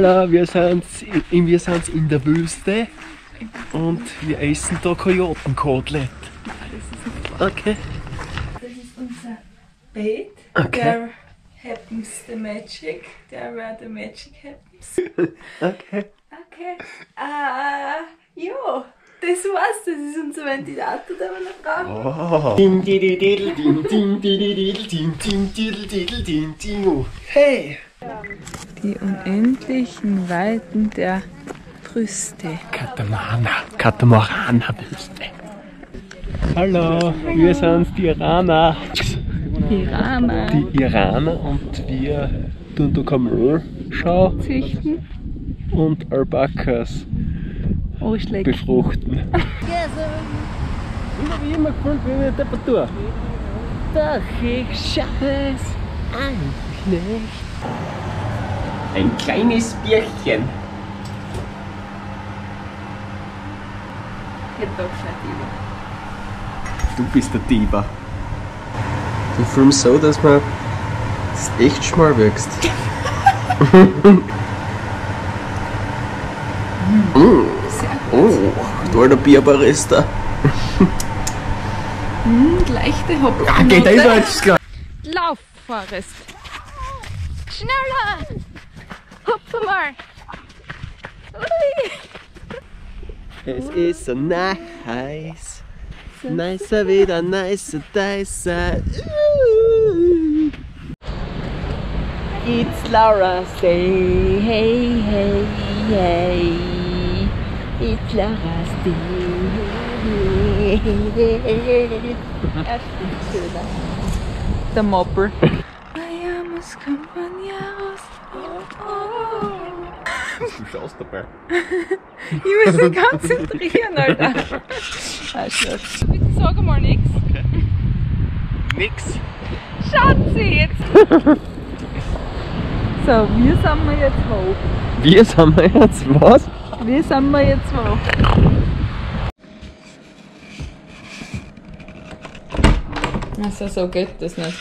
Hallo, wir sind in der Wüste und wir essen da Kojotenkotelett. Okay. Das ist unser Bait. Okay. There happens the magic. There where the magic happens. Okay. Okay. Jo, das war's. Das ist unser Ventilator, den wir noch brauchen. Oh. Hey! Die unendlichen Weiten der Brüste. Katamaraner-Wüste. Hallo, wir sind die Iraner. Iraner. Die Iraner und wir tun da Kamelschau Züchten. und Alpakas Ausschläge. befruchten. Ich habe immer gefühlt wie eine Temperatur. Doch ich schaffe es eigentlich nicht. Ein kleines Bierchen. Ich hab doch schon Du bist der Diva. Du filmst so, dass man das echt schmal wächst. Oh, du alter Bierbarista. leichte Hopfen. Ja, geht da jetzt klar. Lauf, Forrest. Schneller! Hupfe mal! Ui. Es ist so nice. Nicer wieder, nicer, nicer. It's Laura's Day. Hey, hey, hey. It's Laura's Day. Er spielt schöner. Der Moppel. Vayamos compañeros. Du schaust dabei. Ich muss mich konzentrieren, Alter. Bitte sag mal nix. Okay. Nix. Schatzi, jetzt. So, wir sind wir jetzt hoch. Wir sind wir jetzt was? Wir sind wir jetzt hoch. Also so geht das nicht.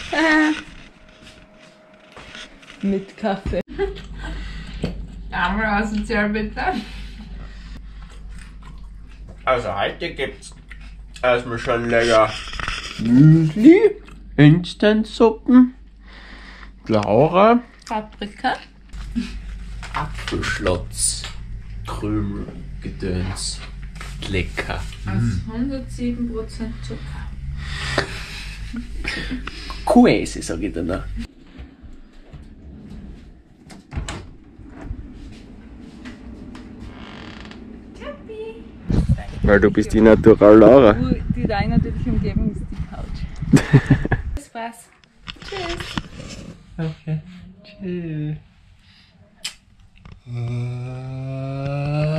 Mit Kaffee. Einmal asozial bitte. Also heute gibt's erstmal schon lecker Müsli, Instant-Suppen, Laura, Paprika. Apfelschlotz, Krümel, Gedöns, lecker. Aus 107% Zucker. Käse, sag ich dir noch. Weil du bist die Natural Laura. Die rein natürliche Umgebung ist die Couch. Das war's. Tschüss. Okay. Tschüss.